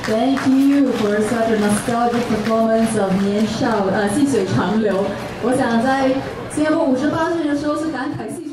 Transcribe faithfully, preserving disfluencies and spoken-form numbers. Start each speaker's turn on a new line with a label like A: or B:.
A: Thank you for such a nostalgic performance of 年少呃细水长流。我想在新加坡五十八岁的时候是感慨细水。